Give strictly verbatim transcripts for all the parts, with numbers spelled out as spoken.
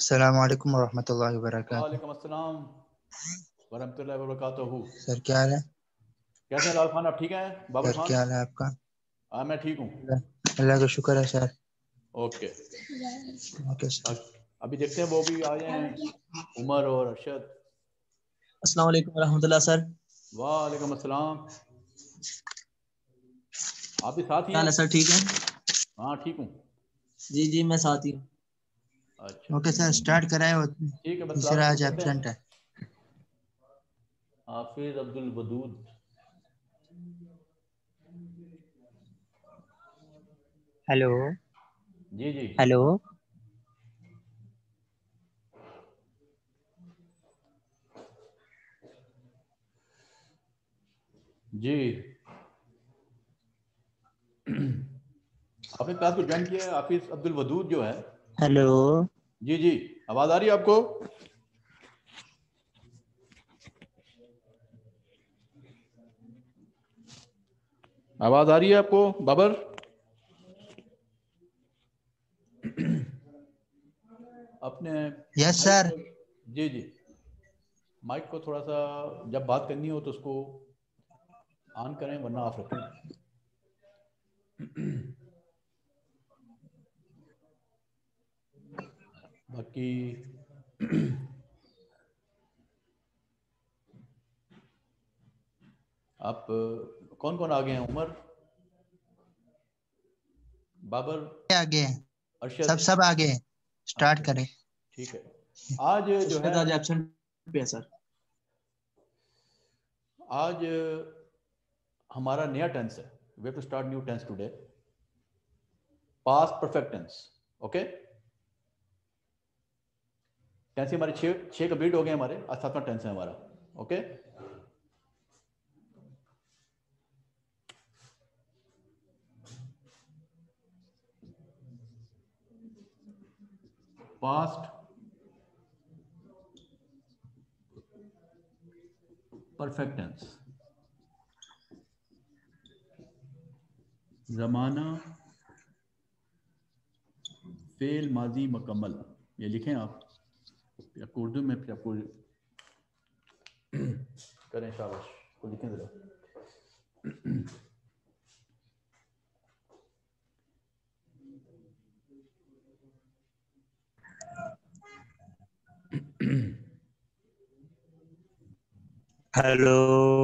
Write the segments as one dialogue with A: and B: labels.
A: अस्सलाम वालेकुम वरहमतुल्लाहि वबरकातुहू।
B: वालेकुम अस्सलाम वरहमतुल्लाहि वबरकातुहू।
A: सर क्या हाल है?
B: कैसे हैं लाल खान, आप ठीक हैं? बाबर
A: सर
B: खान?
A: क्या हाल है आपका?
B: हाँ मैं ठीक हूँ।
A: अल्लाह अल्लाह का शुक्र है सर।
B: Okay,
A: okay sir.
B: अभी देखते हैं वो भी आए हैं, उमर और अरशद।
C: अस्सलाम वालेकुम रहमतुल्लाह सर।
B: वालेकुम अस्सलाम। आप भी साथ ही
C: क्या हाल
B: हैं?
C: है सर, ठीक है?
B: हाँ ठीक हूँ।
C: जी जी मैं साथ ही हूँ।
B: अच्छा
A: ओके सर स्टार्ट कराएं। वो
B: ठीक है, बस क्लास
A: तीसरा
B: शुरू
A: आज
B: करते हैं।
A: एब्सेंट है।
B: हाफिज अब्दुल वदूद।
D: हेलो
B: जी जी
D: हेलो।
B: जी आपने क्लास को ज्वाइन किया है, हाफिज अब्दुल वदूद जो है।
D: हेलो
B: जी जी आवाज़ आ रही है आपको? आवाज़ आ रही है आपको बाबर? अपने
A: यस
B: माइक
A: सर।
B: को, जी जी माइक को थोड़ा सा जब बात करनी हो तो उसको ऑन करें, वरना ऑफ रखें। बाकी आप कौन कौन आ गए हैं? उमर, बाबर,
A: आगे हैं।
B: अरशद।
A: सब सब आगे हैं। स्टार्ट
B: अच्छा
A: करें।
B: ठीक है। आज जो है,
C: अरशद आज एब्सेंट पे है सर।
B: आज हमारा नया टेंस है। We have to start new tense today. Past perfect tense. Okay, tense हमारे छः छः कंप्लीट हो गए हमारे। आज सातवां टेंस है हमारा। Okay, past perfect tense. ज़माना फेल माजी मुकम्मल, ये लिखें आप, या उर्दू में फिर आपको करें। शाबाश, को लिखें जरा।
D: हेलो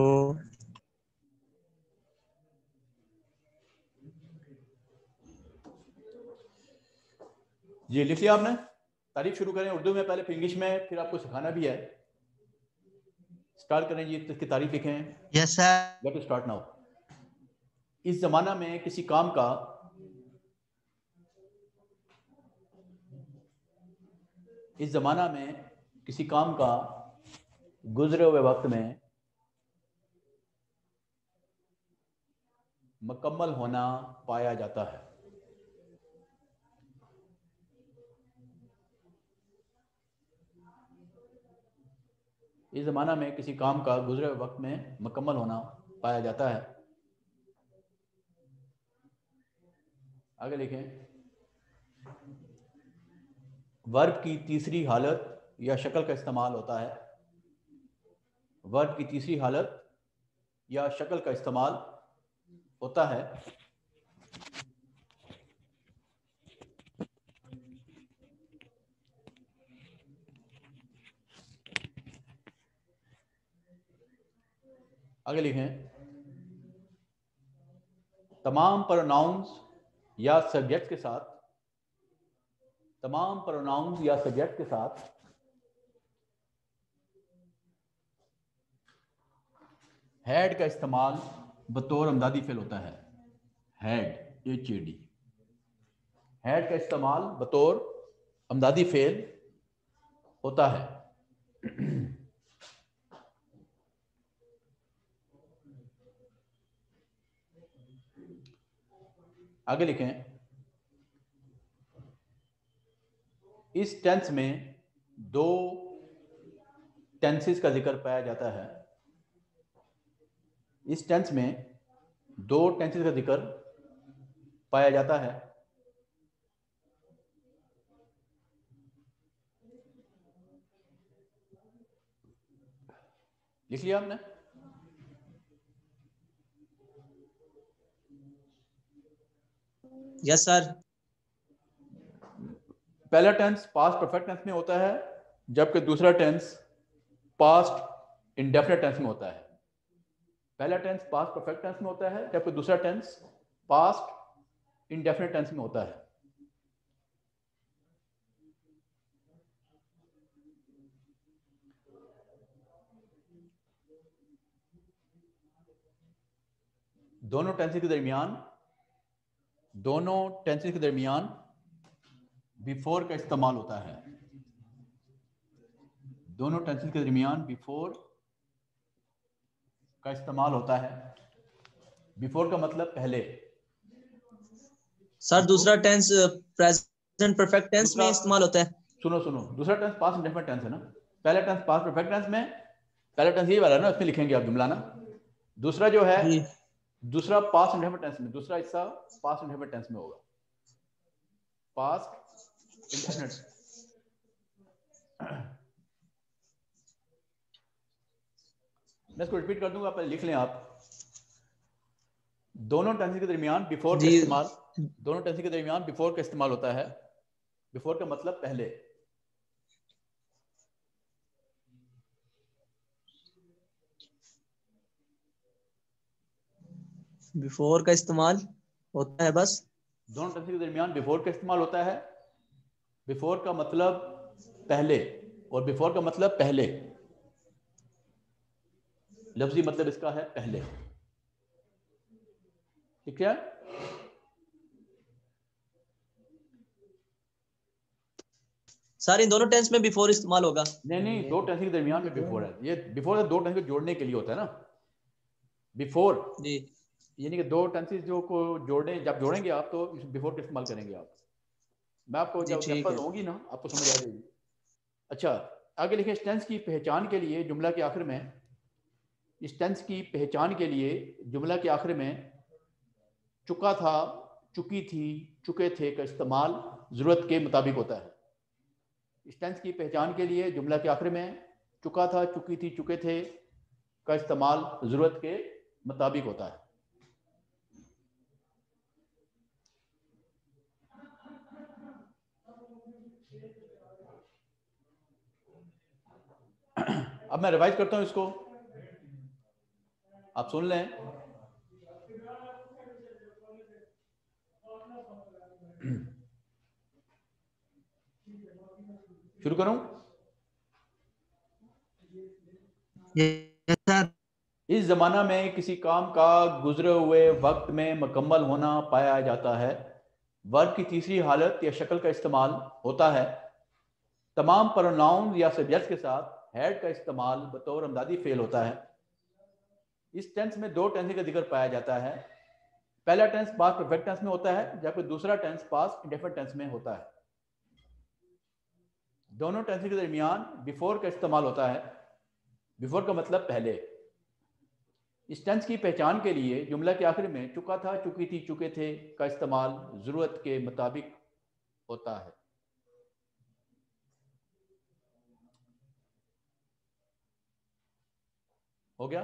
B: ये लिख लिया आपने? तारीफ शुरू करें उर्दू में पहले, फिर इंग्लिश में, फिर आपको सिखाना भी है। स्टार्ट करें जी, इसकी तारीफ लिखें।
A: Yes sir.
B: Let us start now. इस जमाना में किसी काम का इस जमाना में किसी काम का गुजरे हुए वक्त में मुकम्मल होना पाया जाता है। इस जमाना में किसी काम का गुजरे हुए वक्त में मुकम्मल होना पाया जाता है। आगे लिखें। वर्ब की तीसरी हालत या शक्ल का इस्तेमाल होता है। वर्ब की तीसरी हालत या शक्ल का इस्तेमाल होता है। आगे लिखें। तमाम प्रोनाउंस या सब्जेक्ट के साथ तमाम प्रोनाउंस या सब्जेक्ट के साथ हैड का इस्तेमाल बतौर अमदादी फेल होता है। Had, H A D. Had का इस्तेमाल बतौर अमदादी फेल होता है। आगे लिखें। इस टेंस में दो टेंसेस का जिक्र पाया जाता है। इस टेंस में दो टेंसेस का जिक्र पाया जाता है। लिख लिया आपने?
C: Yes sir.
B: पहला टेंस पास्ट परफेक्ट टेंस में होता है, जबकि दूसरा टेंस पास्ट इंडेफिनिट टेंस में होता है। पहला टेंस पास्ट परफेक्ट टेंस में होता है, जबकि दूसरा टेंस पास्ट इंडेफिनिट टेंस में होता है। दोनों टेंसेस के दरमियान दोनों टेंसेस के दरमियान बिफोर का इस्तेमाल होता है। दोनों टेंसेस के दरमियान बिफोर का इस्तेमाल होता है। बिफोर का मतलब पहले।
C: सर दूसरा टेंस प्रेजेंट परफेक्ट टेंस में
B: दूसरा-
C: इस्तेमाल होता है।
B: सुनो सुनो दूसरा टेंस पास्ट इंडेफिनिट टेंस है ना। पहला टेंस पास्ट परफेक्ट टेंस में, पहला टेंस यही वाला है ना, इसमें लिखेंगे आप जुमला ना। दूसरा जो है
C: जी
B: दूसरा पास्ट इंडेफिनिट टेंस में, दूसरा हिस्सा पास्ट इंडेफिनिट टेंस में होगा। Past indefinite. मैं इसको रिपीट कर दूंगा, आप लिख लें। आप दोनों टेंसेस के दरमियान बिफोर का
C: जी।
B: इस्तेमाल दोनों टेंसेस के दरमियान बिफोर का इस्तेमाल होता है। बिफोर का मतलब पहले।
C: बिफोर का इस्तेमाल होता है बस।
B: दोनों टेंसेस के दरमियान बिफोर का इस्तेमाल होता है। बिफोर का मतलब पहले, और बिफोर का मतलब पहले, लफ्जी मतलब इसका है पहले। ठीक है?
C: सर इन दोनों टेंस में बिफोर इस्तेमाल होगा।
B: नहीं नहीं, दो टेंस के दरमियान में बिफोर है। ये बिफोर दो टेंस को जोड़ने के लिए होता है ना। बिफोर
C: जी
B: यानी कि दो टेंसेस जो को जोड़ने, जब जोड़ेंगे आप तो बिफोर का इस्तेमाल करेंगे आप। मैं आपको
C: जी
B: जब
C: ठीक
B: एग्जांपल
C: है।
B: होंगी ना, आपको समझ आ जाएगी। अच्छा, आगे लिखे, इस टेंस की पहचान के लिए जुमला के आखिर में इस टेंस की पहचान के लिए जुमला के आखिर में चुका था, चुकी थी, चुके थे का इस्तेमाल जरूरत के मुताबिक होता है। इस टेंस की पहचान के लिए जुमला के आखिर में चुका था, चुकी थी, चुके थे का इस्तेमाल जरूरत के मुताबिक होता है। अब मैं रिवाइज करता हूं इसको, आप सुन लें। शुरू करूं?
A: Yes sir.
B: इस जमाना में किसी काम का गुजरे हुए वक्त में मुकम्मल होना पाया जाता है। वर्ब की तीसरी हालत या शक्ल का इस्तेमाल होता है। तमाम प्रोनाउन या सब्जेक्ट्स के साथ हैड का इस्तेमाल बतौर अमदादी फेल होता है। इस टेंस में दो टेंस का जिक्र पाया जाता है। पहला टेंस पास्ट परफेक्ट टेंस में होता है, जबकि दूसरा टेंस पास्ट इंडेफिनिट टेंस में होता है। दोनों टेंस के दरमियान बिफोर का इस्तेमाल होता है। बिफोर का मतलब पहले। इस टेंस की पहचान के लिए जुमला के आखिर में चुका था, चुकी थी, चुके थे का इस्तेमाल जरूरत के मुताबिक होता है। हो गया?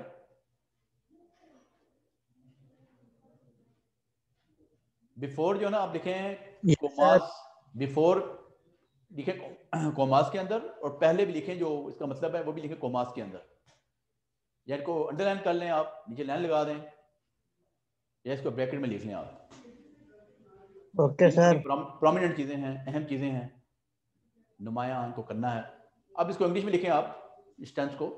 B: बिफोर जो ना आप लिखें
A: यस सर।
B: कोमास, बिफोर लिखें कोमास के अंदर, और पहले भी लिखें जो इसका मतलब है वो भी लिखें कोमास के अंदर। या इनको अंडरलाइन कर लें, आप नीचे लाइन लगा दें, या इसको ब्रैकेट में लिख लें आप।
A: Okay sir.
B: प्रोमिनेंट चीजें हैं, अहम चीजें हैं, नुमाया इनको करना है। अब इसको इंग्लिश में लिखें आप इस टेंस को।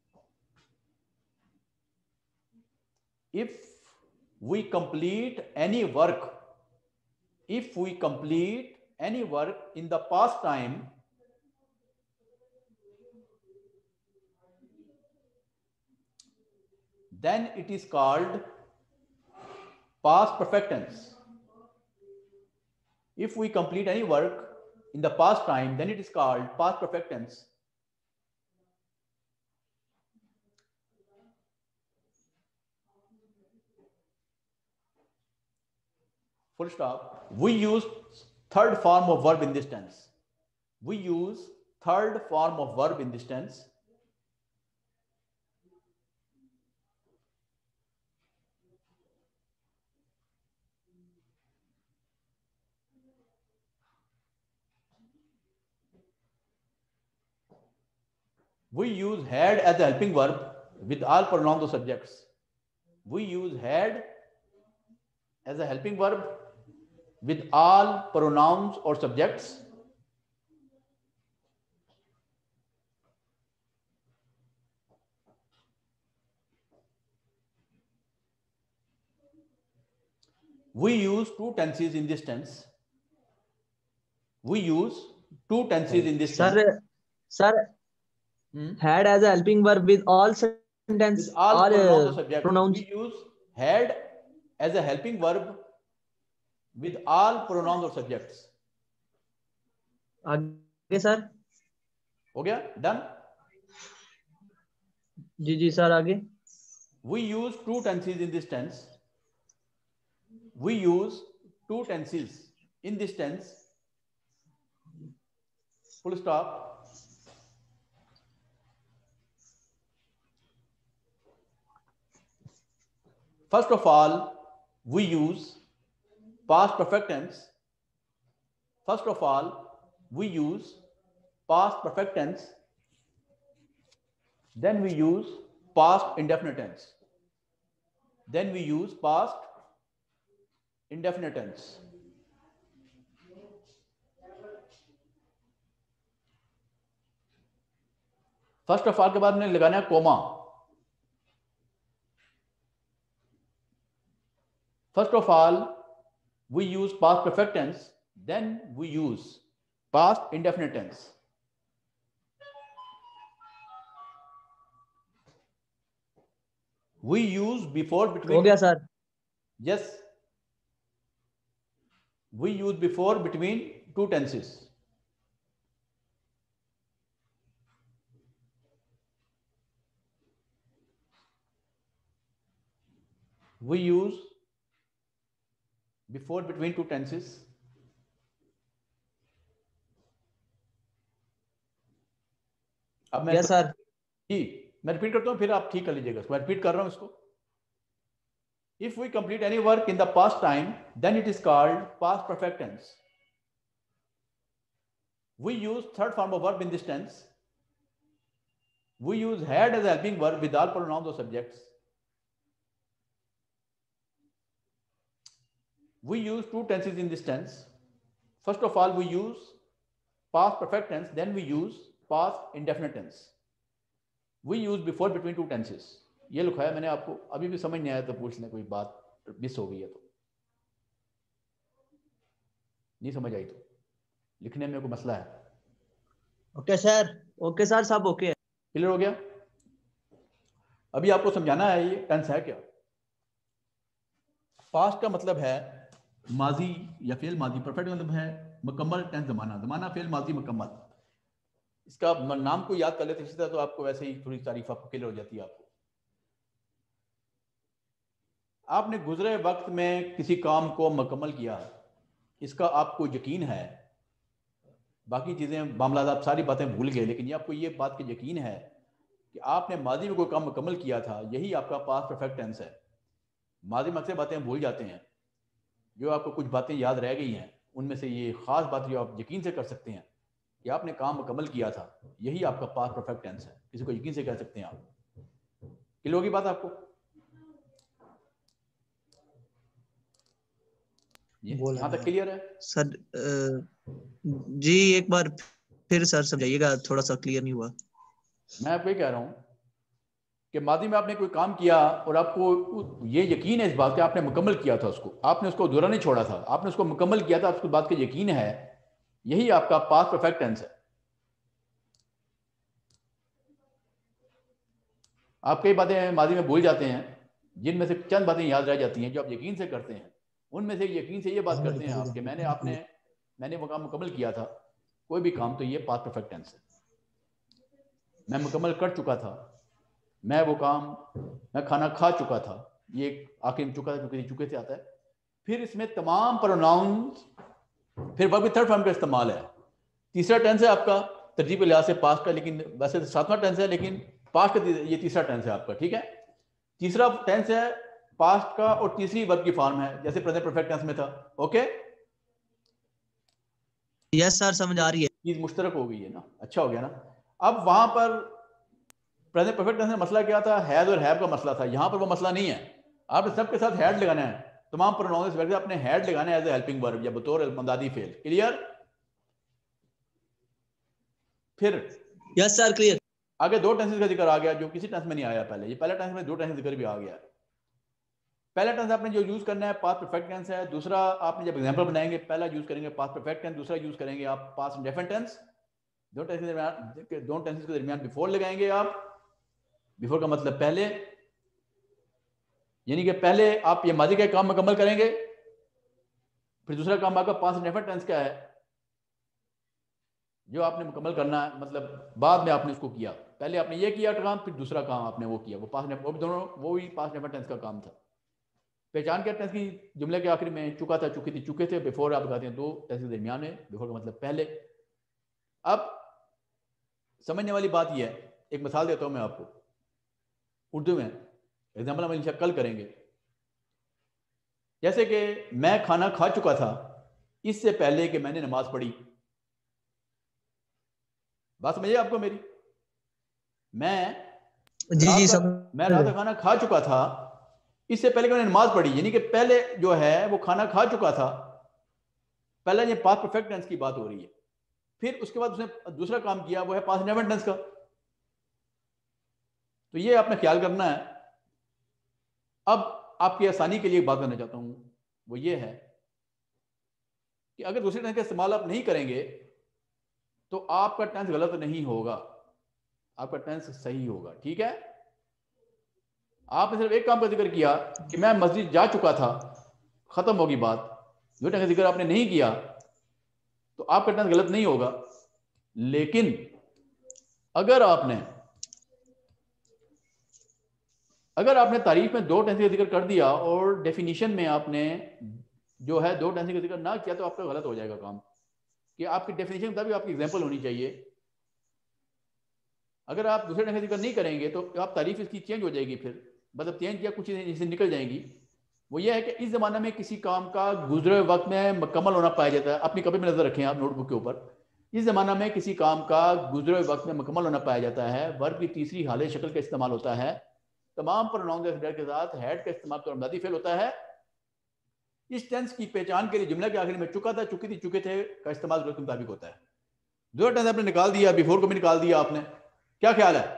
B: If we complete any work if we complete any work in the past time, then it is called past perfect tense. If we complete any work in the past time, then it is called past perfect tense. Full stop. We use third form of verb in this tense. We use third form of verb in this tense. We use had as a helping verb with all pronouns or subjects. We use had as a helping verb with all pronouns or subjects. We use two tenses in this tense. We use two tenses in this tense.
C: Sir, sir,
B: Hmm?
C: had as a helping verb with all sentence,
B: With all
C: all
B: pronouns or
C: uh,
B: subjects.
C: pronouns.
B: We use had as a helping verb with all pronouns or subjects.
C: आगे sir.
B: हो गया? Done?
C: जी जी sir आगे.
B: We use two tenses in this tense. We use two tenses in this tense. Full stop. First of all, we use past perfect tense. First of all, we use past perfect tense. Then we use past indefinite tense. Then we use past indefinite tense. First of all के बाद मैंने लगाना है comma. First of all, we use past perfect tense. Then we use past indefinite tense. We use before between.
C: हो गया sir.
B: Yes. We use before between two tenses. We use before between two tenses. अब मैं
C: yes sir.
B: जी मैं repeat करता हूं, फिर आप ठीक कर लीजिएगा इसको. मैं रिपीट कर रहा हूं इसको. If we complete any work in the past time, then it is called past perfect tense. We use third form of verb in this tense. We use had as a helping verb with all pronouns or subjects. We use two tenses in this tense. First of all, we use past perfect tense. Then we use past indefinite tense. We use before between two tenses. ये लिखाया मैंने आपको. अभी भी समझ नहीं आया तो पूछ लें, कोई बात मिस हो गई है तो. नहीं समझ आई तो लिखने में कोई मसला है?
A: Okay sir.
C: ओके सर, सब ओके है.
B: क्लियर हो गया? अभी आपको समझाना है ये टेंस है क्या. पास्ट का मतलब है माजी या फेल माजी. परफेक्ट मतलब है मुकम्मल टेंस जमाना. जमाना फेल माजी मुकम्मल. इसका नाम को याद कर लेते इसी तरह तो आपको वैसे ही थोड़ी तारीफ आपको क्लियर हो जाती है. आपको आपने गुजरे वक्त में किसी काम को मुकम्मल किया, इसका आपको यकीन है. बाकी चीज़ें मामला आप सारी बातें भूल गए, लेकिन ये आपको ये बात का यकीन है कि आपने माजी में कोई काम मुकम्मल किया था. यही आपका पास्ट परफेक्ट टेंस है. माजी में अक्सर बातें भूल जाते हैं. जो आपको कुछ बातें याद रह गई हैं उनमें से ये ख़ास बात जो आप यकीन से कर सकते हैं कि आपने काम मुकम्मल किया था, यही आपका पास्ट परफेक्ट टेंस है. किसी को यकीन से कह सकते हैं आप. क्लियर होगी बात आपको? यहाँ तक क्लियर है
C: सर? अ, जी एक बार फिर सर समझाइएगा, थोड़ा सा क्लियर नहीं हुआ.
B: मैं आपको ये कह रहा हूँ कि मादी में आपने कोई काम किया और आपको ये यकीन है इस बात का आपने मुकम्मल किया था उसको. आपने उसको अधूरा नहीं छोड़ा था, आपने उसको मुकम्मल किया था. आपको बात का यकीन है, यही आपका पास्ट परफेक्ट टेंस है. आप कई बातें मादी में भूल जाते हैं, जिनमें से चंद बातें याद रह जाती हैं जो आप यकीन से करते हैं. उनमें से यकीन से ये बात करते हैं आप कि मैंने आपने मैंने वो काम मुकम्मल किया था, कोई भी काम, तो ये पास्ट परफेक्ट टेंस है. मैं मुकम्मल कर चुका था, मैं वो काम, मैं खाना खा चुका था, ये आखिर में चुका था क्योंकि चुके से आता है. फिर इसमें तमाम प्रोनाउंस, फिर वर्ब थर्ड फॉर्म का इस्तेमाल है. तीसरा टेंस है आपका तरजीब के लिहाज से पास्ट का, लेकिन वैसे तो सातवां टेंस है, लेकिन पास्ट का ये तीसरा टेंस है आपका. ठीक है, तीसरा टेंस है पास्ट का और तीसरी वर्ब की फॉर्म है, जैसे प्रेजेंट परफेक्ट टेंस में था. ओके,
C: यस सर, समझ आ रही है.
B: चीज मुश्तरक हो गई है ना. अच्छा हो गया ना. अब वहां पर प्रेजेंट परफेक्ट टेंस में मसला क्या था, हैज और हैव का मसला था। यहाँ पर वो मसला नहीं है, आपने सबके साथ हैड लगाना है, तमाम प्रोनाउंस वगैरह आपने हैड लगाना है एज ए हेल्पिंग वर्ब या बतौर मदादी फेल। क्लियर? फिर
C: यस सर क्लियर।
B: आगे दो टेंसेस का जिक्र आ गया जो किसी टेंस में नहीं आया पहले, ये पहला टेंस में दो टेंस जिक्र भी आ गया। पहला टेंस आपने जो यूज करना है पास्ट परफेक्ट टेंस है। दूसरा आपने जब एग्जांपल बनाएंगे पहला यूज करेंगे पास्ट परफेक्ट टेंस, दूसरा यूज करेंगे आप पास्ट इंडेफिनिट टेंस। दो टेंसेस के दरमियान दो टेंसेस के दरमियान बिफोर लगाएंगे आप। बिफोर का मतलब पहले, यानी कि पहले आप ये माजी का काम मुकम्मल करेंगे, फिर दूसरा काम आपका पास्ट इंडेफिनिट टेंस का है जो आपने मुकम्मल करना है, मतलब बाद में आपने उसको किया। पहले आपने ये किया काम, फिर दूसरा काम आपने वो किया, वो पास्ट वो भी दोनों वो भी पास्ट इंडेफिनिट टेंस का काम था। पहचान क्या टेंस की जुमले के आखिर में चुका था, चुकी थी, चुके थे। बिफोर आप बताते हैं दो टेंस के दरमियान है, बिफोर का मतलब पहले। अब समझने वाली बात यह है, एक मिसाल देता हूं मैं आपको उर्दू में, एग्जाम्पल हम इंशाल्लाह कल करेंगे। जैसे कि मैं खाना खा चुका था इससे पहले कि मैंने नमाज पढ़ी। बात समझिए आपको मेरी? मैं
C: जी जी सब
B: मैं रात का खाना खा चुका था इससे पहले कि मैंने नमाज पढ़ी, यानी कि पहले जो है वो खाना खा चुका था। पहले ये पास्ट परफेक्ट टेंस की बात हो रही है। फिर उसके बाद उसने दूसरा काम किया, वो है पास्ट इंडेफिनिट टेंस का। तो ये आपने ख्याल करना है। अब आपकी आसानी के लिए एक बात करना चाहता हूं, वो ये है कि अगर दूसरे टेंस का इस्तेमाल आप नहीं करेंगे तो आपका टेंस गलत नहीं होगा, आपका टेंस सही होगा। ठीक है? आपने सिर्फ एक काम का जिक्र किया कि मैं मस्जिद जा चुका था, खत्म होगी बात। जो टेंस का जिक्र आपने नहीं किया तो आपका टेंस गलत नहीं होगा। लेकिन अगर आपने अगर आपने तारीफ में दो टेंस का जिक्र कर दिया और डेफिनेशन में आपने जो है दो टेंस का जिक्र ना किया तो आपका गलत हो जाएगा काम। कि आपकी डेफिनेशन के मुताबिक आपकी एग्जांपल होनी चाहिए। अगर आप दूसरे टेंस का जिक्र नहीं करेंगे तो आप तारीफ इसकी चेंज हो जाएगी, फिर मतलब चेंज या कुछ चीजें इससे निकल जाएंगी। वो ये है कि इस जमाने में किसी काम का गुजरे वक्त में मुकम्मल होना पाया जाता है। अपनी कभी में नजर रखें आप नोटबुक के ऊपर। इस जमाना में किसी काम का गुजरे वक्त में मुकम्मल होना पाया जाता है, वर्ब की तीसरी हालत शक्ल का इस्तेमाल होता है, तमाम प्रोनाउन के साथ हैड का इस्तेमाल तो अमदादी फेल होता है। इस टेंस की पहचान के लिए जुमले के आखिर में चुका था, चुकी थी, चुके थे का इस्तेमाल जरूरत के मुताबिक होता है। दो टेंस आपने निकाल दिया, बिफोर को भी निकाल दिया आपने। क्या ख्याल है?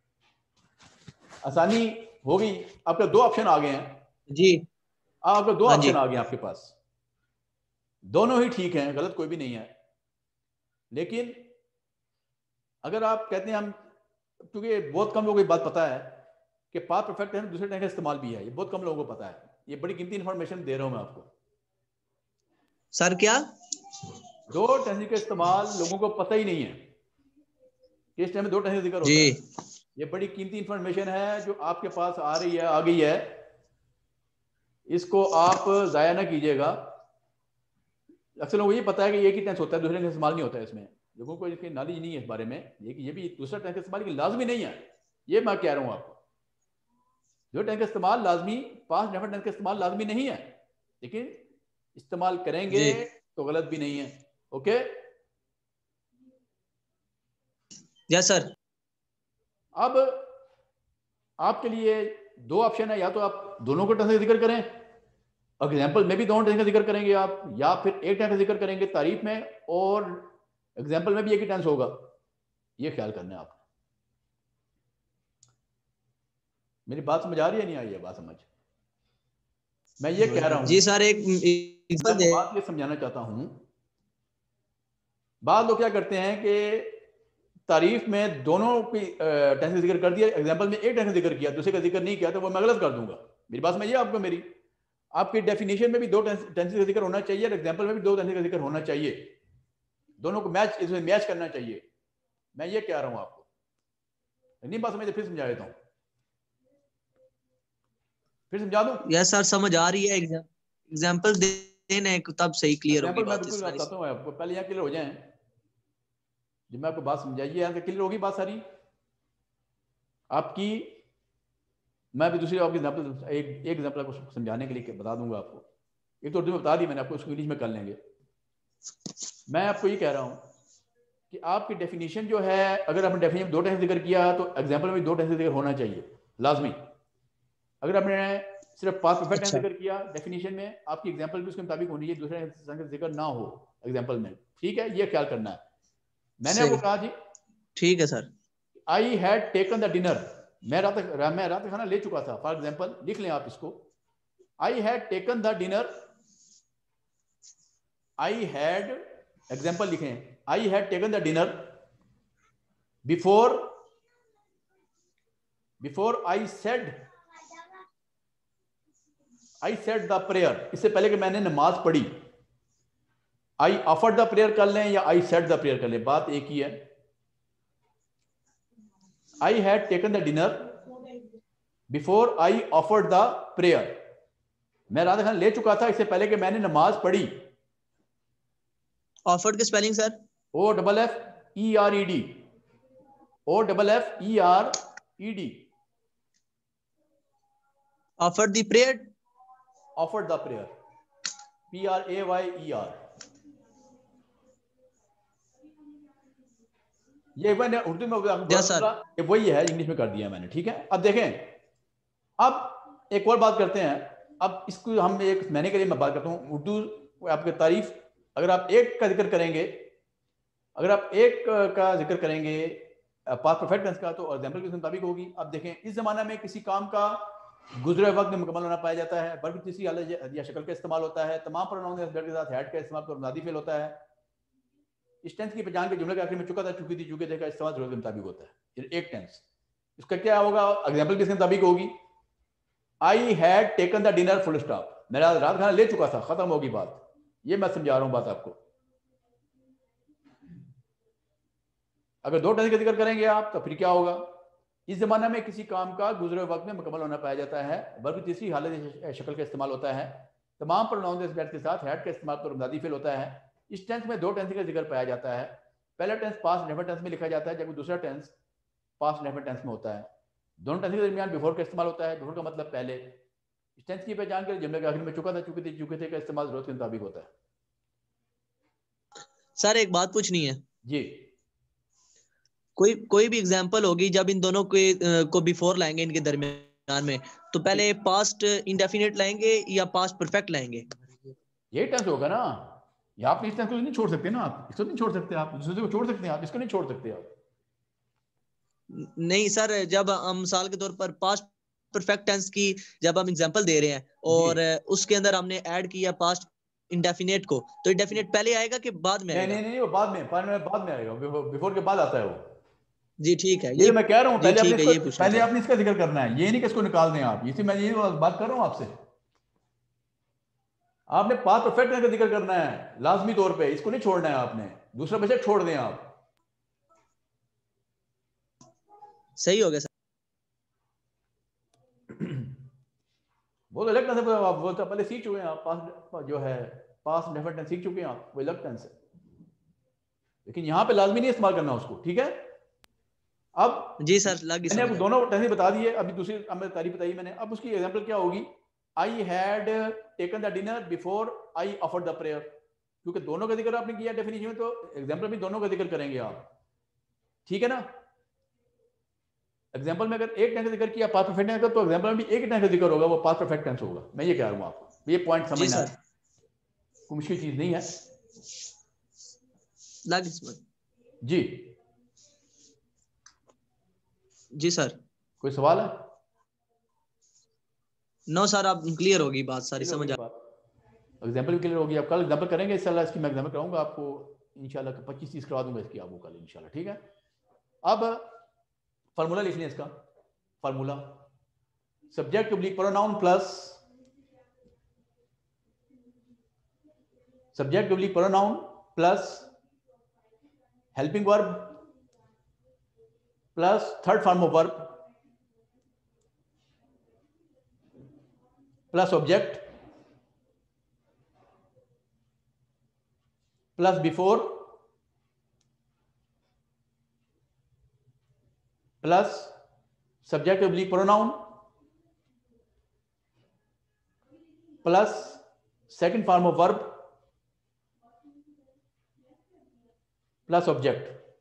B: आसानी होगी? आपके दो ऑप्शन आ गए हैं
C: जी।
B: आपके दो
C: हाँ
B: ऑप्शन
C: जी।
B: आ गए आपके पास, दोनों ही ठीक हैं, गलत कोई भी नहीं है। लेकिन अगर आप कहते हैं हम, क्योंकि बहुत कम लोगों को बात पता है कि पास्ट परफेक्ट टेंस दूसरे टेंस का इस्तेमाल भी है, ये बहुत कम लोगों को पता है। ये बड़ी कीमती इंफॉर्मेशन दे रहा हूं मैं आपको।
C: सर क्या?
B: दो टेंस का इस्तेमाल लोगों को पता ही नहीं है कि इस टाइम में दो टेंस का जिक्र होता
C: जी।
B: है। ये बड़ी कीमती इंफॉर्मेशन है जो आपके पास आ रही है, आ गई है। इसको आप जाया ना कीजिएगा। अक्सर लोगों को ये पता है कि एक ही टेंस होता है, दूसरे टेंस का इस्तेमाल नहीं होता है। इसमें लोगों को इसकी नॉलेज नहीं है इस बारे में, ये कि ये भी दूसरा टेंस का इस्तेमाल की लाजमी नहीं है। ये मैं कह रहा हूं आपको, जो टेंस का इस्तेमाल लाजमी, पास्ट इंडेफिनिट टेंस का इस्तेमाल लाजमी नहीं है, लेकिन इस्तेमाल करेंगे तो गलत भी नहीं है। ओके?
C: Yes sir.
B: अब आपके लिए दो ऑप्शन है, या तो आप दोनों को टेंस का जिक्र करें, एग्जाम्पल में भी दोनों टेंस का जिक्र करेंगे आप, या फिर एक टेंस का जिक्र करेंगे तारीफ में और एग्जाम्पल में भी एक ही टेंस होगा। ये ख्याल करना है आप। मेरी बात समझ आ रही है? नहीं आ रही है बात समझ? मैं ये कह रहा हूं
C: जी सर, एक
B: मैं
C: दे।
B: बात ये समझाना चाहता हूं। बाद लोग क्या करते हैं कि तारीफ में दोनों की टेंस का जिक्र कर दिया, एग्जाम्पल में एक टेंस का जिक्र किया, दूसरे का जिक्र नहीं किया, तो वो मैं गलत कर दूंगा। मेरी बात समझिए आपको मेरी? आपकी डेफिनेशन में भी दो टेंसेस का जिक्र होना चाहिए और एग्जांपल में भी दो टेंसेस का जिक्र होना चाहिए। दोनों को मैच इसमें मैच करना चाहिए। मैं ये कह रहा हूं आपको, नहीं बात समझे? फिर समझा देता हूं, फिर समझा दूं?
C: यस सर, समझ आ रही है। एग्जांपल देने तब सही क्लियर होगी
B: मैं
C: बात।
B: बिल्कुल बताता हूं आपको, पहले यहाँ क्लियर हो जाए, जब मैं आपको बात समझाइए यहाँ क्लियर होगी बात सारी आपकी। मैं भी दूसरी आपकी एग्जाम्पल एक एक एग्जाम्पल आपको समझाने के लिए बता दूंगा आपको। एक तो उर्दू में बता दी मैंने आपको, उसको इंग्लिश में कर लेंगे। मैं आपको ये कह रहा हूं कि आपकी डेफिनेशन जो है, अगर आपने डेफिनेशन दो टेंस जिक्र किया तो एग्जांपल में भी दो टेंस जिक्र होना चाहिए लाजमी। अगर आपने सिर्फ पास्ट परफेक्ट टेंस
C: अच्छा
B: जिक्र किया डेफिनेशन में, आपकी एग्जांपल भी उसके मुताबिक होनी चाहिए, दूसरे टेंस का जिक्र ना हो एग्जांपल में। ठीक है, ये ख्याल करना है। मैंने आपको
C: सही,
B: कहा जी
C: ठीक है sir.
B: I had taken the dinner, मैं रात मैं रात का खाना ले चुका था। फॉर एग्जांपल लिख लें आप इसको, I had taken the dinner, I had, example लिखें, I had taken the dinner before before I said I said the prayer, इससे पहले कि मैंने नमाज पढ़ी। आई ऑफर्ड द प्रेयर कर लें या आई सेड द प्रेयर कर लें, बात एक ही है। I had taken the dinner before I offered the prayer, मैं रात खाना ले चुका था इससे पहले कि मैंने नमाज पढ़ी।
C: ऑफर्ड की spelling sir?
B: O double F E R E D, O double F E R E D,
C: offered the prayer,
B: offered the prayer, P R A Y E R. ये मैंने उर्दू में
C: यस सर।
B: ये वही है, English में कर दिया मैंने। ठीक है, अब देखें, अब एक और बात करते हैं। अब इसको हम एक मैंने के लिए मैं बात करता हूँ उर्दू आपकी तारीफ। अगर आप एक का जिक्र करेंगे, अगर आप एक का जिक्र करेंगे पास्ट परफेक्ट टेंस का, तो एग्जांपल के मुताबिक होगी। अब देखें, इस जमाने में किसी काम का गुजरे वक्त में मुकम्मल होना पाया जाता है, बल्कि किसी हालत या शक्ल का इस्तेमाल होता है। तमाम प्रोनाउन के साथ हैड का इस्तेमाल कर मुनादी फेल होता है। इस टेंस की पहचान के जुमले के आखिर में चुका था, चुकी थी, चुके थे का इस्तेमाल जरूरत के मुताबिक होता है। एक टेंस, इसका क्या होगा, एग्जांपल किसके मुताबिक होगी, I had taken the dinner full stop, मेरा रात खाना ले चुका था, खत्म होगी बात। ये मैं समझा रहा हूं बात आपको। अगर दो टेंस का जिक्र करेंगे आप तो फिर क्या होगा, इस जमाने में किसी काम का गुजरे वक्त में मुकम्मल होना पाया जाता है, बल्कि तीसरी हालत शक्ल का इस्तेमाल होता है। तमाम प्रोनाउन के साथ हैड का इस्तेमाल कर मुनादी फेल होता है। इस टेंस में दो टेंस का जिक्र पाया जाता है। पहला टेंस पास्ट इंडेफिनिट टेंस में लिखा जाता है, जबकि दूसरा टेंस पास्ट इंडेफिनिट टेंस में होता है। दोनों टेंस के दरमियान बिफोर का इस्तेमाल होता है। बिफोर का मतलब पहले। इस टेंस की पहचान के जुमले के आखिर में चुका था, चुके थे, चुके थे का इस्तेमाल जरूरत के मुताबिक होता है।
C: सर एक बात पूछनी है
B: जी,
C: कोई कोई भी एग्जांपल होगी जब इन दोनों के अ, को बिफोर लाएंगे इनके दरमियान में, तो पहले पास्ट इंडेफिनिट लाएंगे या पास्ट परफेक्ट लाएंगे?
B: यही टेंस होगा ना। या आप इस टेंस को नहीं छोड़ सकते ना, आप इसको नहीं छोड़ सकते, आप दूसरे को छोड़ सकते हैं, आप इसको नहीं छोड़ सकते आप।
C: नहीं सर, जब हम मिसाल के तौर पर पास्ट परफेक्ट टेंस की जब हम एग्जांपल दे रहे हैं और उसके अंदर हमने ऐड किया पास्ट इंडेफिनिट को, तो इंडेफिनिट पहले आएगा कि बाद में
B: नहीं
C: आएगा?
B: नहीं नहीं, वो बाद में, बाद में आएगा, बिफोर के बाद आता है वो।
C: जी ठीक है,
B: ये मैं कह रहा हूँ, पहले
C: ठीक
B: आपने
C: है, ये
B: इसको,
C: पूछना
B: पहले
C: था।
B: आपने इसका जिक्र करना है, ये नहीं कि इसको निकाल दें आप। इसी मैं ये बात कर रहा हूँ आपसे, आपने पास्ट परफेक्ट का जिक्र करना है लाजमी तौर पे, इसको नहीं छोड़ना है आपने। दूसरा बच्चा छोड़ दें आप।
C: सही हो गया सर।
B: वो तो अलग टेंस है, आप वो तो पहले सीख चुके हैं आप, पास्ट जो है पास्ट इंडेफिनिट टेंस सीख चुके हैं आप, वो अलग टेंस है। लेकिन यहाँ पे लाजमी नहीं इस्तेमाल करना उसको, ठीक है। अब
C: जी सर, लग
B: मैंने आपको दोनों टेंस बता दिए, अभी दूसरी तारीफ बताई मैंने। अब उसकी एग्जांपल क्या होगी, I had taken the dinner before I offered the prayer, क्योंकि दोनों का जिक्र आपने किया डेफिनेशन में, तो एग्जांपल भी दोनों का जिक्र करेंगे आप, ठीक है ना। एग्जांपल में अगर एक टेंस का जिक्र किया पास्ट परफेक्ट टेंस का, तो एग्जांपल में भी एक टेंस का जिक्र होगा, वो पास्ट परफेक्ट टेंस होगा। मैं ये कह रहा हूं आपको, ये पॉइंट समझना है, कोई मुश्किल चीज नहीं है।
C: लग
B: जी
C: जी सर।
B: कोई सवाल है?
C: नो सर, अब क्लियर होगी बात, सारी समझ आ।
B: एग्जांपल भी क्लियर होगी। आप कल एग्जांपल करेंगे इंशाल्लाह, इसकी मैं एग्जांपल कराऊंगा आपको इंशाल्लाह, पच्चीस तीस करवा दूंगा इसकी आपको कल इंशाल्लाह, ठीक है। अब फार्मूला लिख लें इसका। Formula subject oblique pronoun plus subject oblique pronoun plus helping verb plus third form of verb plus object plus before plus subject oblique pronoun plus second form of verb plus object.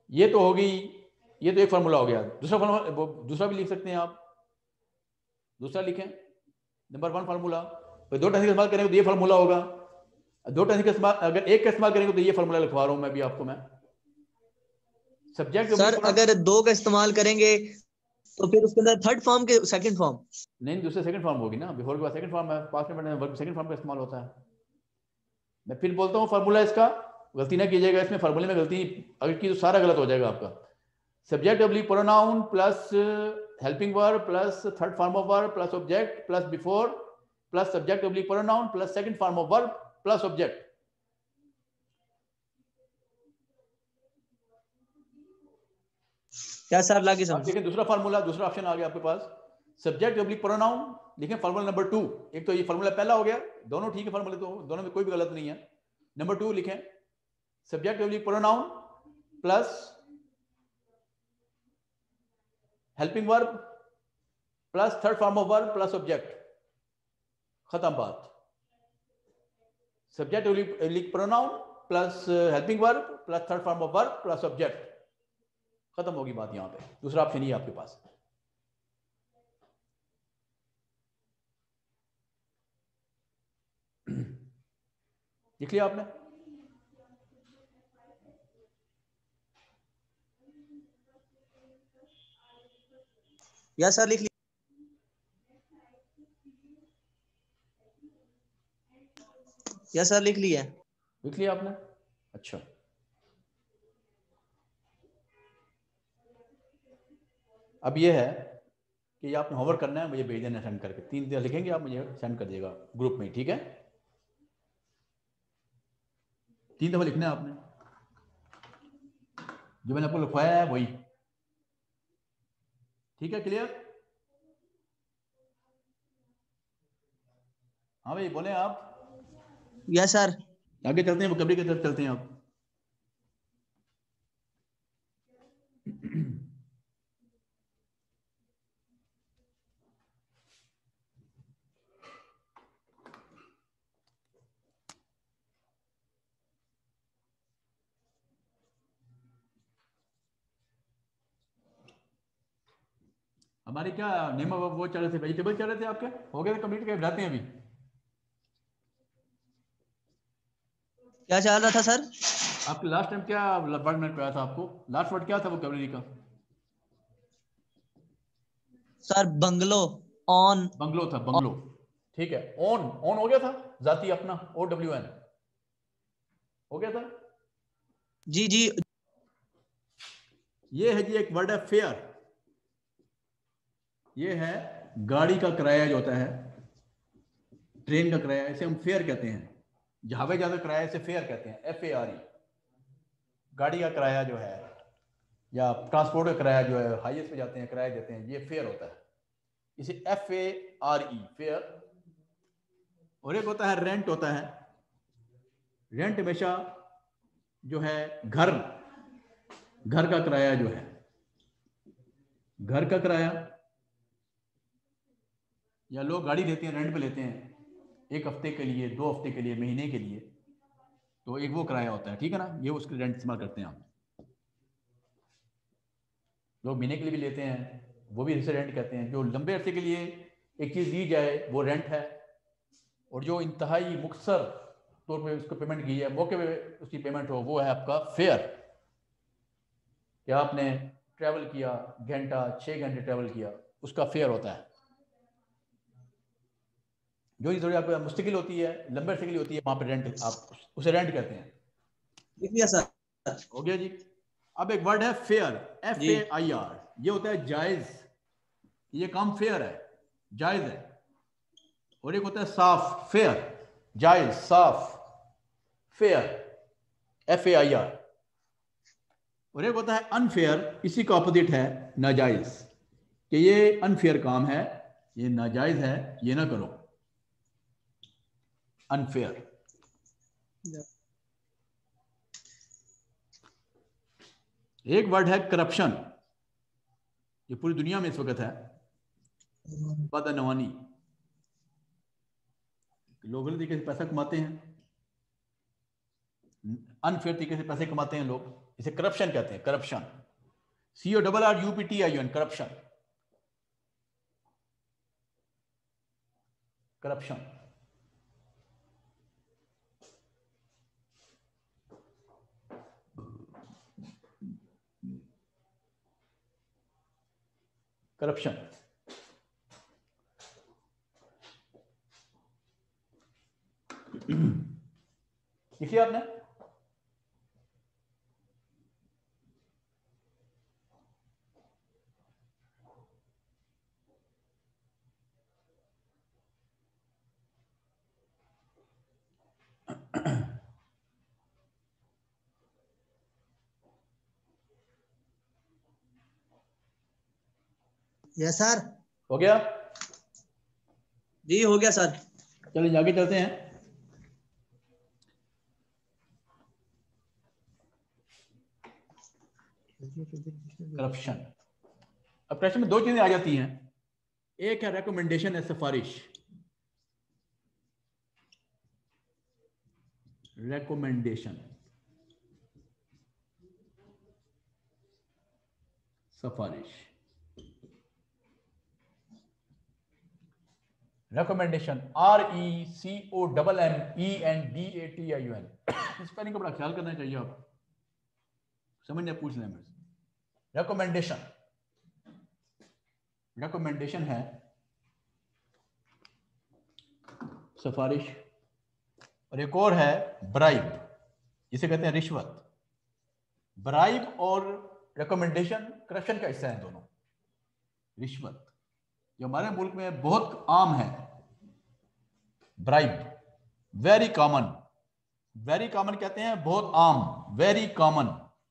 B: ये तो होगी, ये तो एक formula हो गया। दूसरा formula दूसरा भी लिख सकते हैं आप, दूसरा लिखें नंबर वन फार्मूला। तो दो टेंस का इस्तेमाल करेंगे तो ये फार्मूला होगा, दो टेंस का इस्तेमाल अगर एक का इस्तेमाल करेंगे तो ये फार्मूला लिखवा रहा हूं मैं भी आपको। मैं सब्जेक्ट
C: सर अगर दो का इस्तेमाल करेंगे तो फिर उसके अंदर थर्ड फॉर्म के सेकंड फॉर्म
B: नहीं, दूसरे सेकंड फॉर्म होगी ना, बिफोर के बाद सेकंड फॉर्म है, पास्ट में वर्ब सेकंड फॉर्म का इस्तेमाल होता है। मैं फिर बोलता हूँ फार्मूला इसका, गलती ना कीजिएगा इसमें, फार्मूले में गलती अगर की तो सारा गलत हो जाएगा आपका। Subject oblique pronoun plus helping verb plus third form of verb plus object plus before plus subject oblique pronoun plus second form of verb plus object.
C: क्या सर लागे
B: आप
C: समझ?
B: देखें दूसरा फार्मूला, दूसरा ऑप्शन आ गया आपके पास, सब्जेक्ट ऑब्लिक प्रोनाउन लिखें फार्मूला नंबर टू। एक तो ये फार्मूला पहला हो गया, दोनों ठीक है फार्मूले, तो दोनों में कोई भी गलत नहीं है। नंबर टू लिखें subject oblique pronoun plus helping verb plus third form of verb plus object, खत्म बात। Subject oblique pronoun plus helping verb plus third form of verb plus object, खत्म होगी बात यहां पे। दूसरा ऑप्शन ही है आपके पास। लिख लिया आपने?
C: या सर लिख लिया? या सर लिख लिया?
B: लिख लिया आपने? अच्छा, अब ये है कि आपने होमवर्क करना है, मुझे भेज देना सेंड करके, तीन दिन लिखेंगे आप, मुझे सेंड कर दिएगा ग्रुप में, ठीक है? तीन दफा लिखना है आपने, जो मैंने आपको लिखवाया है वही, ठीक है? क्लियर? हाँ भाई बोले आप।
C: Yes sir.
B: आगे चलते हैं, वोकैबुलरी की तरफ चलते हैं आप। हमारे क्या नेम वो चल रहे थे, वेजिटेबल चल रहे थे आपके, हो गए थे कंप्लीट? के जाते हैं अभी?
C: क्या चल रहा था सर?
B: आपके लास्ट टाइम क्या वर्ड मैंने कराया था आपको, लास्ट वर्ड क्या था वोकैबुलरी का?
C: Sir bungalow, on.
B: बंगलो था, बंगलो, ठीक है। ऑन, ऑन हो गया था, जाती अपना ओ डब्ल्यू एन हो गया था।
C: जी जी।
B: ये है जी एक वर्ड है फेयर, ये है गाड़ी का किराया जो होता है, ट्रेन का किराया, इसे हम फेयर कहते हैं। जहावे ज्यादा किराया इसे फेयर कहते हैं, एफ ए आर ई। गाड़ी का किराया जो है या ट्रांसपोर्ट का किराया जो है, हाईएस्ट पे जाते हैं किराया देते हैं, ये फेयर होता है, इसे F A R E fair. और एक होता है रेंट, होता है रेंट, हमेशा जो है घर, घर का किराया जो है, घर का किराया, या लोग गाड़ी लेते हैं रेंट पे लेते हैं एक हफ्ते के लिए, दो हफ्ते के लिए, महीने के लिए, तो एक वो किराया होता है, ठीक है ना? ये उसके रेंट इस्तेमाल करते हैं हम। लोग महीने के लिए भी लेते हैं, वो भी इसे रेंट कहते हैं। जो लंबे अरसे के लिए एक चीज़ दी जाए वो रेंट है, और जो इंतहाई मुख्तसर तौर पे उसको पेमेंट की है, मौके पे उसकी पेमेंट हो, वो है आपका फेयर। क्या आपने ट्रैवल किया, घंटा छः घंटे ट्रैवल किया, उसका फेयर होता है। जो चीज़ थोड़ी आपको मुश्किल होती है, लंबे अरसे के लिए होती है, वहाँ पे रेंट, आप उसे रेंट कहते हैं।
C: लिख लिया सर?
B: हो गया जी। अब एक वर्ड है fair, F
C: G.
B: A I R, ये होता है जायज, ये काम फेयर है, जायज है। और एक होता है साफ, फेयर, जायज, साफ, fair, F A I R. और एक होता है अनफेयर, इसी का ऑपोजिट है नाजायज, कि ये अनफेयर काम है, ये नाजायज है, ये ना करो, अनफेयर। एक वर्ड है करप्शन, ये पूरी दुनिया में इस वक्त है, बदनवानी, लोग गलत तरीके से पैसा कमाते हैं, अनफेयर तरीके से पैसे कमाते हैं लोग, इसे करप्शन कहते हैं, corruption. C O double R U P T I U N, corruption, corruption. Corruption लिखिए आपने।
A: Yes sir.
B: हो गया?
C: जी हो गया सर।
B: चलिए आगे चलते हैं। करप्शन। अब प्रश्न में दो चीजें आ जाती हैं, एक है रिकमेंडेशन, है सिफारिश, रिकमेंडेशन, सिफारिश, recommendation, R E C O double M E N D A T I U N. Spelling का बड़ा ख्याल करना चाहिए, आप समझने पूछ लें। रिकमेंडेशन, रिकमेंडेशन है सिफारिश, और एक और है ब्राइब, जिसे कहते हैं रिश्वत। ब्राइब और रिकमेंडेशन करप्शन का हिस्सा है दोनों। रिश्वत जो हमारे मुल्क में बहुत आम है, bribe very common, very common कहते हैं, बहुत आम, वेरी कॉमन,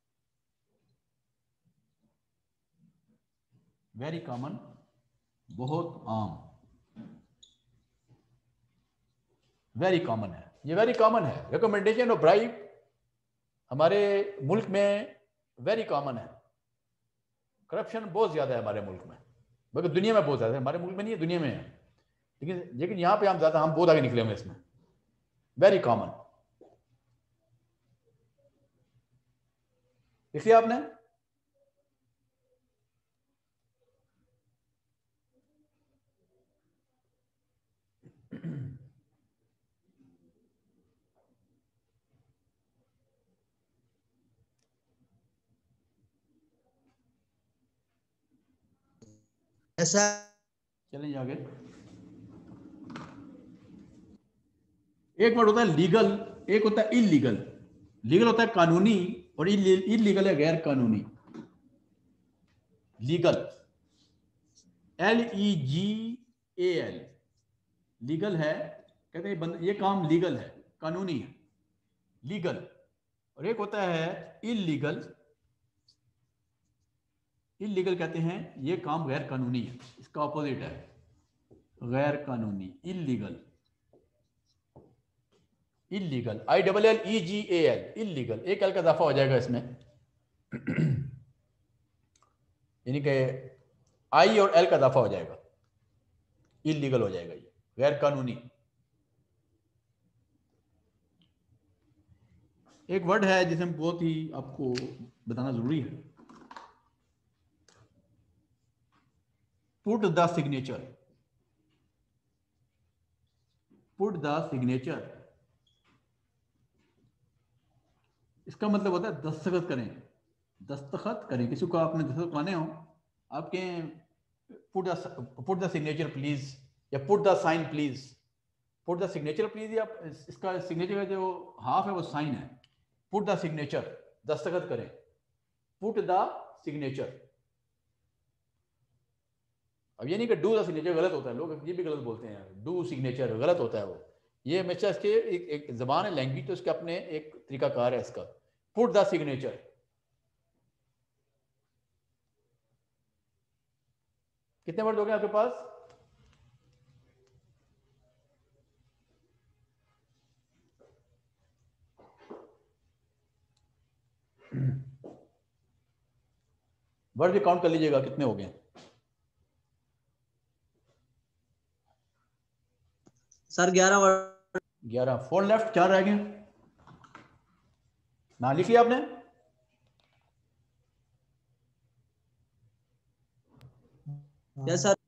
B: वेरी कॉमन, बहुत आम, वेरी कॉमन है, ये वेरी कॉमन है। रिकमेंडेशन और ब्राइब हमारे मुल्क में वेरी कॉमन है। करप्शन बहुत ज्यादा है हमारे मुल्क में, बल्कि दुनिया में बहुत ज्यादा है। हमारे मुल्क में नहीं है, दुनिया में है, लेकिन लेकिन यहां पे हम ज्यादा, हम बहुत आगे निकले हुए इसमें, वेरी कॉमन। इसलिए आपने
A: यस सर।
B: चलिए आगे। एक वर्ड होता है लीगल, एक होता है इलीगल। लीगल होता है कानूनी, और इलीगल है गैर कानूनी। Legal, L E G A L, legal है, कहते हैं बंद, ये काम लीगल है, कानूनी है, लीगल। और एक होता है इलीगल, इलीगल कहते हैं ये काम गैर कानूनी है, इसका ऑपोजिट है गैर कानूनी, illegal, illegal, I double L E G A L, illegal, एक एल का इजाफा हो जाएगा इसमें, यानी कि आई और एल का इजाफा हो जाएगा, इलीगल हो जाएगा, ये गैर कानूनी। एक वर्ड है जिसे हम बहुत ही आपको बताना जरूरी है, put the signature, put the signature. इसका मतलब होता है दस्तखत करें, दस्तखत करें। किसी को आपने दस्तखत करवाने हो, आपके put the put the signature please, या put the sign please, put the signature please, या इसका सिग्नेचर का जो हाफ है वो साइन है। पुट द सिग्नेचर, दस्तखत करें, पुट द सिग्नेचर। अब ये नहीं कि डू द सिग्नेचर गलत होता है, लोग ये भी गलत बोलते हैं, डू सिग्नेचर गलत होता है वो। ये हमेशा इसके एक, एक जबान है, लैंग्वेज, तो इसके अपने एक तरीकाकार है इसका। पुट द सिग्नेचर, कितने वर्ड हो गए आपके पास? वर्ड भी काउंट कर लीजिएगा कितने हो गए।
C: सर ग्यारह वर्ड।
B: ग्यारह, फोर लेफ्ट, चार रह गए ना, लिख लिया आपने?
C: Yes sir.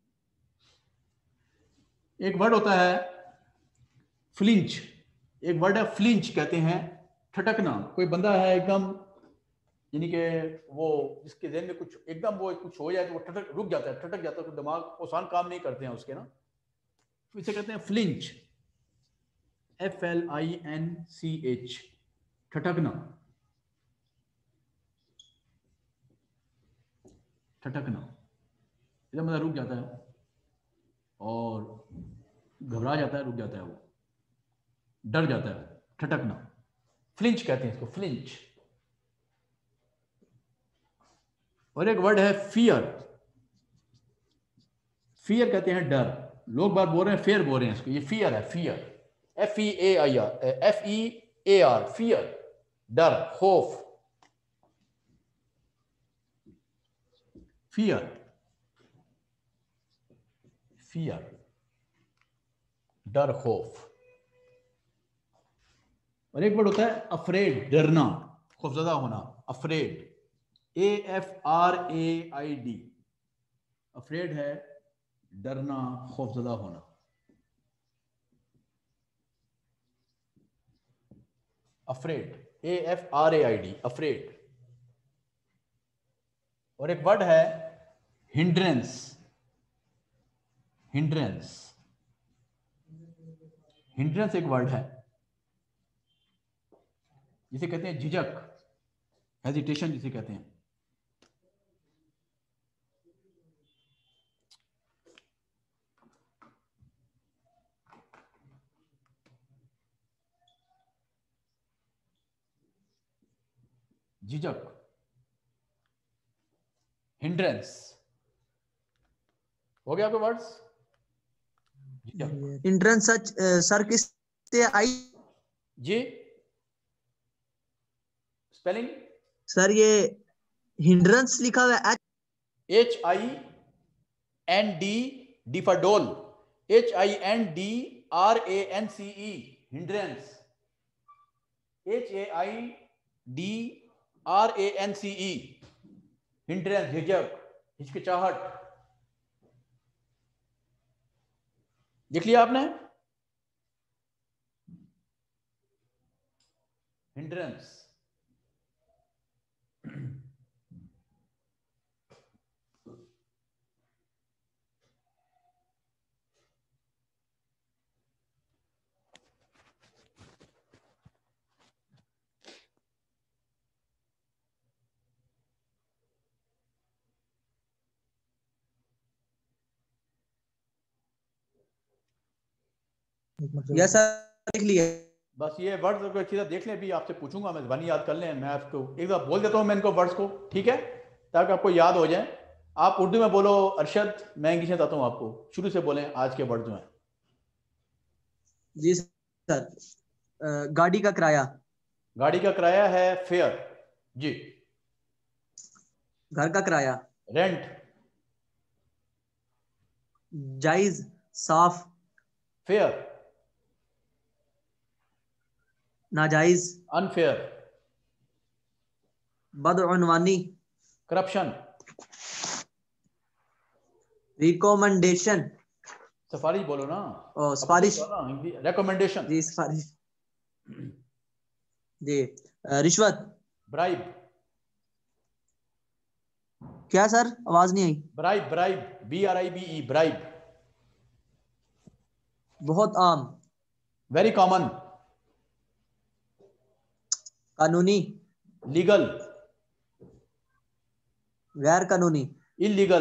B: एक वर्ड होता है फ्लिंच, एक वर्ड है फ्लिंच, कहते हैं ठटकना। कोई बंदा है एकदम, यानी कि वो जिसके ज़हन में कुछ एकदम वो कुछ हो जाए तो वो ठटक रुक जाता है, ठटक जाता है, तो दिमाग आसान काम नहीं करते हैं उसके ना, तो इसे कहते हैं flinch, F L I N C H, ठटकना, ठटकना। एकदम बंदा रुक जाता है और घबरा जाता है, रुक जाता है, वो डर जाता है, ठटकना, फ्लिंच कहते हैं इसको, फ्लिंच। और एक वर्ड है फियर, फियर कहते हैं डर। लोग बात बोल रहे हैं फेयर बोल रहे हैं इसको, ये फियर है, fear, F E A I R, F E A R, fear, डर, खौफ, फियर, फियर, डर, खौफ। और एक वर्ड होता है अफ्रेड, डरना, खौफजदा होना, afraid, A F R A I D, afraid है डरना, खौफजदा होना। Afraid, A F R A I D, afraid. और एक वर्ड है हिंड्रेंस, हिंड्रेंस, हिंड्रेंस एक वर्ड है जिसे कहते हैं झिझक, हेजिटेशन जिसे कहते हैं। झिझक, हिंड्रेंस, हो गया आपके वर्ड्स? झिझक
C: हिंड्रेंस सच सर किससे आई?
B: जी, स्पेलिंग
C: सर ये हिंड्रेंस लिखा हुआ है
B: H I N D, D for doll, H I N D R A N C E, hindrance, H A I D R A N C E, hindrance, झिझक, हिचकिचाहट। देख लिया आपने? हिंड्रेंस।
C: यस सर लिख लिया।
B: बस ये वर्ड्स को अच्छी तरह देख लें, अभी आपसे पूछूंगा मैं, ज़बानी याद कर लें, मैं आपको एक बार बोल देता हूँ मैं इनको वर्ड्स को, ठीक है, ताकि आपको याद हो जाए। आप उर्दू में बोलो अरशद, मैं इंग्लिश में बताता हूँ आपको, शुरू से बोलें आज के वर्ड जो हैं।
C: जी सर। अ, गाड़ी का किराया,
B: गाड़ी का किराया है फेयर, जी।
C: घर का किराया,
B: रेंट,
C: जायज, साफ,
B: फेयर,
C: नाजायज,
B: अनफेयर,
C: बदउनवानी,
B: करप्शन,
C: रिकमेंडेशन,
B: सिफारिश बोलो ना,
C: ओ सिफारिश,
B: रिकमेंडेशन,
C: जी सिफारिश, जी अ, रिश्वत,
B: ब्राइब,
C: क्या सर आवाज नहीं आई?
B: Bribe, bribe, B R I B E, bribe,
C: बहुत आम,
B: वेरी कॉमन,
C: कानूनी,
B: लीगल,
C: गैर कानूनी,
B: इलीगल,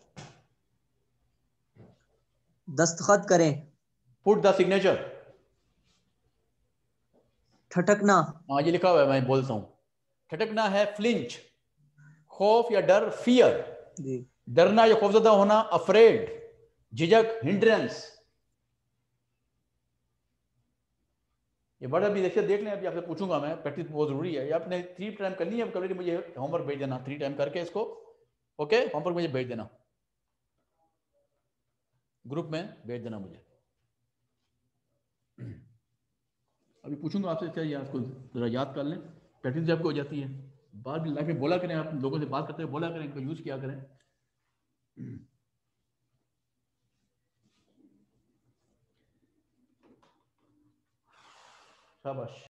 C: दस्तखत करें,
B: पुट द सिग्नेचर,
C: ठटकना,
B: हाँ ये लिखा हुआ है, मैं बोलता हूँ। ठटकना है फ्लिंच, खौफ या डर, फियर,
C: जी
B: डरना या खौफजदा होना, अफ्रेड, झिझक, हिंड्रेंस। ये वर्ड अभी देखिए, देख लें, अभी आपसे पूछूंगा मैं, प्रैक्टिस बहुत जरूरी है, ये आपने थ्री टाइम करनी है, कभी मुझे होमवर्क भेज देना, थ्री टाइम करके इसको, ओके, होमवर्क मुझे भेज देना, ग्रुप में भेज देना मुझे। अभी पूछूंगा आपसे, चाहिए आपको जरा याद कर लें, प्रैक्टिस जब आपको हो जाती है, बात भी लाइफ में बोला करें, आप लोगों से बात करते हुए बोला करें, इनको यूज किया करें। शाबाश।